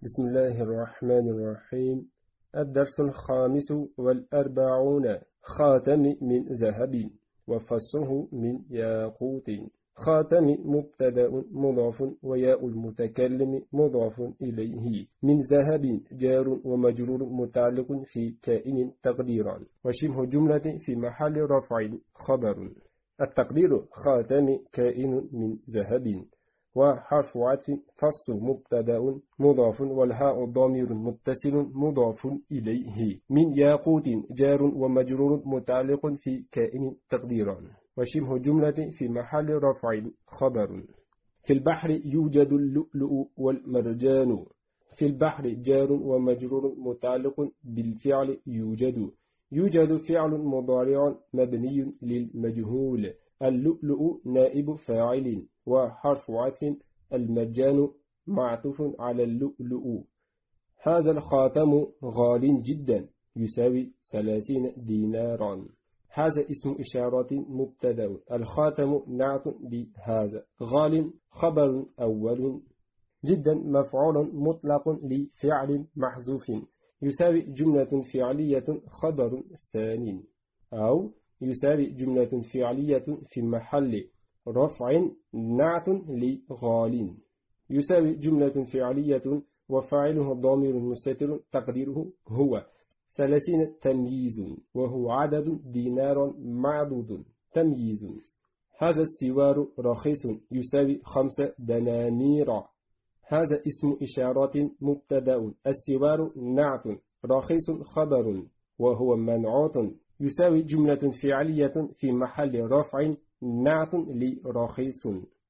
بسم الله الرحمن الرحيم. الدرس الخامس والأربعون. خاتم من ذهب وفصه من ياقوت. خاتم مبتدأ مضاف وياء المتكلم مضاف إليه. من ذهب جار ومجرور متعلق في كائن تقديرا، وشبه جملة في محل رفع خبر. التقدير خاتم كائن من ذهب، وحرف عطف فص مبتدأ مضاف والهاء ضمير متصل مضاف إليه. من ياقوت جار ومجرور متعلق في كائن تقديرا، وشبه جملة في محل رفع خبر. في البحر يوجد اللؤلؤ والمرجان. في البحر جار ومجرور متعلق بالفعل يوجد. يوجد فعل مضارع مبني للمجهول. اللؤلؤ نائب فاعل، وحرف عطف المرجان معطوف على اللؤلؤ. هذا الخاتم غال جدا يساوي 30 دينارا. هذا اسم إشارة مبتدأ. الخاتم نعت بهذا. غال خبر أول. جدا مفعول مطلق لفعل محذوف يساوي جملة فعلية خبر ثاني، أو يساوي جملة فعلية في محل رفع نعت لغال. يساوي جملة فعلية وفاعله ضمير مستتر تقديره هو. 30 تمييز، وهو عدد دينار معدود. تمييز. هذا السوار رخيص يساوي 5 دنانير. هذا اسم إشارة مبتدأ. السوار نعت، رخيص خبر، وهو منعوت يساوي جملة فعلية في محل رفع نعت لرخيص،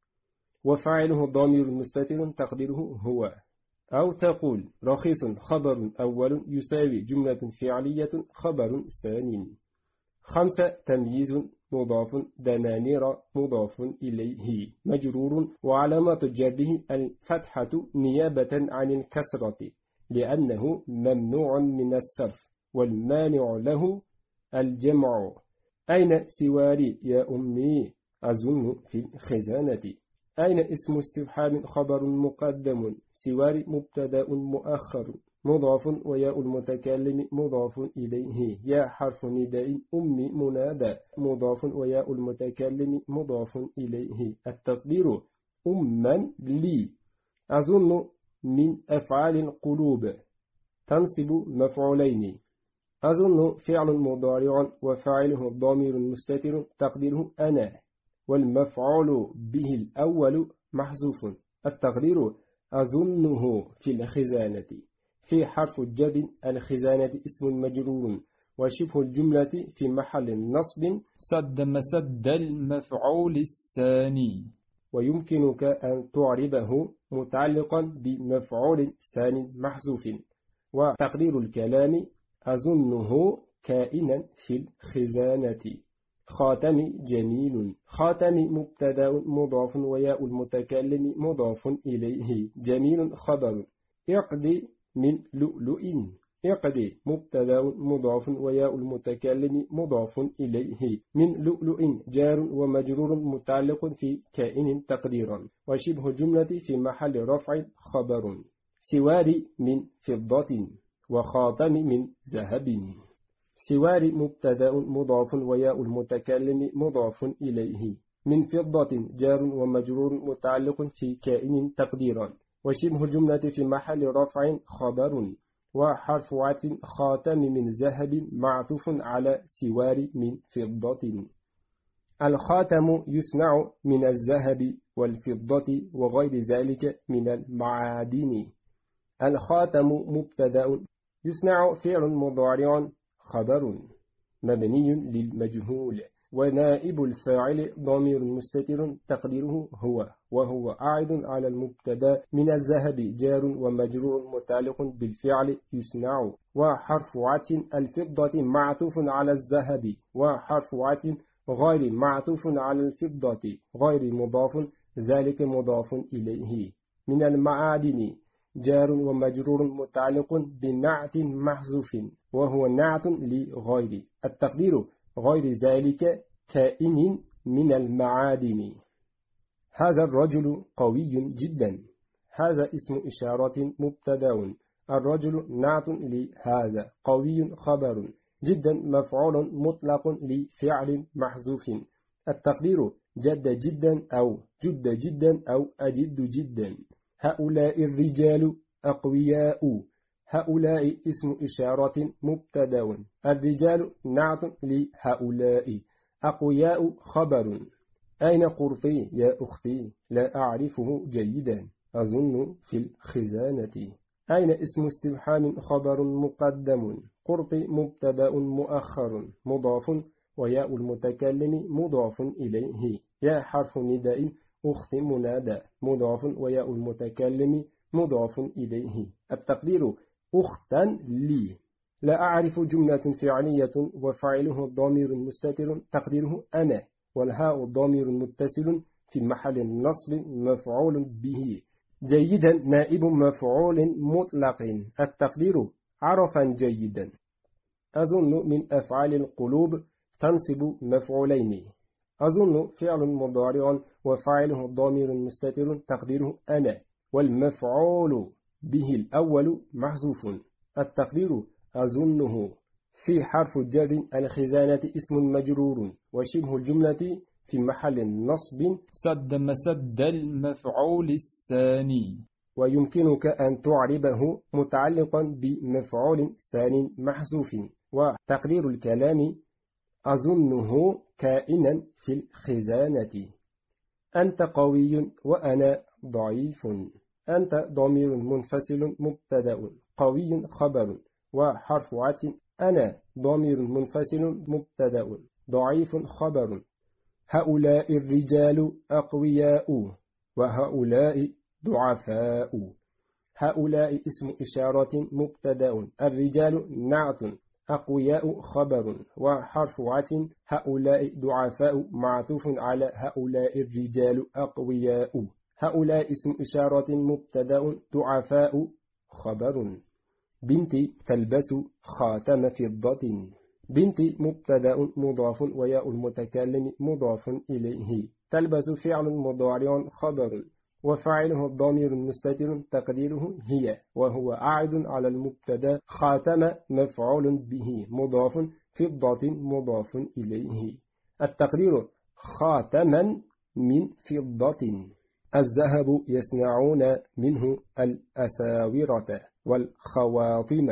وفاعله ضمير مستتر تقديره هو. أو تقول رخيص خبر أول يساوي جملة فعلية خبر ثاني. 5 تمييز مضاف دنانير مضاف إليه مجرور، وعلامة جره الفتحة نيابة عن الكسرة لأنه ممنوع من الصرف، والمانع له الجمع. أين سواري يا أمي؟ أظن في الخزانة. أين اسم استفهام خبر مقدم. سواري مبتدأ مؤخر مضاف وياء المتكلم مضاف إليه. يا حرف نداء، أمي منادى مضاف وياء المتكلم مضاف إليه. التقدير أما لي. أظن من أفعال القلوب تنصب مفعولين. أظن فعل مضارع وفاعله ضمير مستتر تقديره أنا، والمفعول به الأول محذوف. التقدير أظنه في الخزانة. في حرف الجر الخزانة اسم مجرور، وشبه الجملة في محل نصب سد مسد المفعول الثاني. ويمكنك أن تعربه متعلقا بمفعول ثاني محذوف. وتقدير الكلام أظنه كائنا في الخزانة. خاتم جميل. خاتم مبتدأ مضاف وياء المتكلم مضاف إليه. جميل خبر. اقضي من لؤلؤ. اقضي مبتدأ مضاف وياء المتكلم مضاف إليه. من لؤلؤ جار ومجرور متعلق في كائن تقديرا، وشبه الجملة في محل رفع خبر. سواري من فضة وخاتم من ذهب. سواري مبتدأ مضاف وياء المتكلم مضاف إليه. من فضة جار ومجرور متعلق في كائن تقديرا، وشبه الجملة في محل رفع خبر. وحرف عطف خاتم من ذهب معطوف على سواري من فضة. الخاتم يصنع من الذهب والفضة وغير ذلك من المعادن. الخاتم مبتدأ يصنع فعل مضارع خبر مبني للمجهول، ونائب الفاعل ضمير مستتر تقديره هو، وهو عائد على المبتدا. من الذهب جار ومجرور متعلق بالفعل يصنع. وحرف عطف الفضة معطوف على الذهب، وحرف عطف غير معطوف على الفضة غير مضاف، ذلك مضاف إليه. من المعادن جار ومجرور متعلق بنعت محذوف، وهو نعت لغير. التقدير غير ذلك كائن من المعادن. هذا الرجل قوي جدا. هذا اسم إشارة مبتدأ. الرجل نعت لهذا. قوي خبر. جدا مفعول مطلق لفعل محذوف. التقدير جد جدا أو جد جدا أو أجد جدا. هؤلاء الرجال أقوياء. هؤلاء اسم إشارة مبتدأ. الرجال نعت لهؤلاء. أقوياء خبر. أين قرطي يا أختي؟ لا أعرفه جيدا، أظن في الخزانة. أين اسم استفهام خبر مقدم. قرطي مبتدأ مؤخر مضاف، وياء المتكلم مضاف إليه. يا حرف نداء. أخت منادى مضاف، وياء المتكلم مضاف إليه. التقدير أختا لي. لا أعرف جملة فعلية وفاعله ضمير مستتر تقديره أنا، والهاء ضمير متصل في محل النصب مفعول به. جيدا نائب مفعول مطلق. التقدير عرفا جيدا. أظن من أفعال القلوب تنصب مفعولين. أظن فعل مضارع وفاعله ضمير مستتر تقديره أنا، والمفعول به الأول محذوف. التقدير أظنه. في حرف جر الخزانة اسم مجرور، وشبه الجملة في محل نصب سد مسد المفعول الثاني. ويمكنك أن تعربه متعلقا بمفعول ثان محذوف. وتقدير الكلام أظنه كائنا في الخزانة. أنت قوي وأنا ضعيف. أنت ضمير منفصل مبتدأ، قوي خبر وحرف عطف. أنا ضمير منفصل مبتدأ، ضعيف خبر. هؤلاء الرجال أقوياء، وهؤلاء ضعفاء. هؤلاء اسم إشارة مبتدأ. الرجال نعت. أقوياء خبر وحرف عطف. هؤلاء ضعفاء معطوف على هؤلاء الرجال أقوياء. هؤلاء اسم إشارة مبتدأ. ضعفاء خبر. بنتي تلبس خاتم فضة. بنتي مبتدأ مضاف، وياء المتكلم مضاف إليه. تلبس فعل مضارع خبر، وفاعله الضمير مستتر تقديره هي، وهو عائد على المبتدأ. خاتم مفعول به مضاف، فضة مضاف إليه. التقدير خاتما من فضة. الذهب يصنعون منه الأساورة والخواطم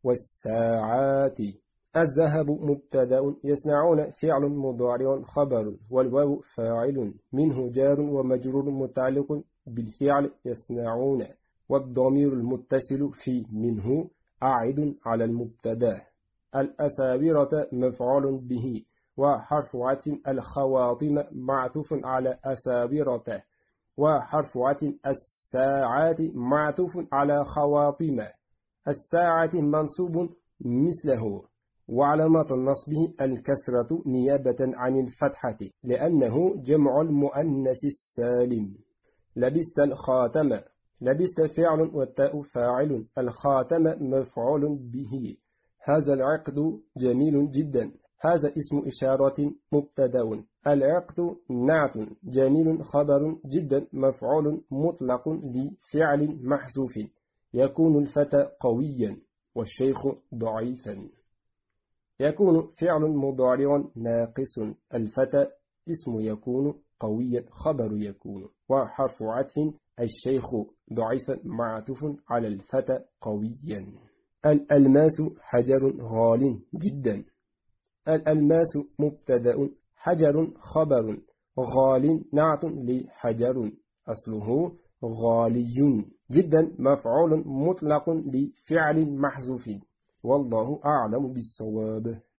والساعات. الذهب مبتدأ، يصنعون فعل مضارع خبر، والواو فاعل، منه جار ومجرور متعلق بالفعل يصنعون، والضمير المتصل في منه عائد على المبتدأ. الأساورة مفعول به وحرف عطف. الخواطم معطوف على أساورة، وحرف عطف. الساعات معطوف على خواطم. الساعة منصوب مثله، وعلامة نصبه الكسرة نيابة عن الفتحة لأنه جمع المؤنث السالم. لبست الخاتم. لبست فعل والتاء فاعل، الخاتم مفعول به. هذا العقد جميل جدا. هذا اسم إشارة مبتدأ. العقد نعت. جميل خبر. جدا مفعول مطلق لفعل محذوف. يكون الفتى قويا والشيخ ضعيفا. يكون فعل مضارع ناقص. الفتى اسم يكون، قويا خبر يكون، وحرف عطف. الشيخ ضعيفا معطوف على الفتى قويا. الألماس حجر غال جدا. الألماس مبتدأ، حجر خبر، غال نعت لحجر، أصله غالي. جدا مفعول مطلق لفعل محذوف. والله أعلم بالصواب.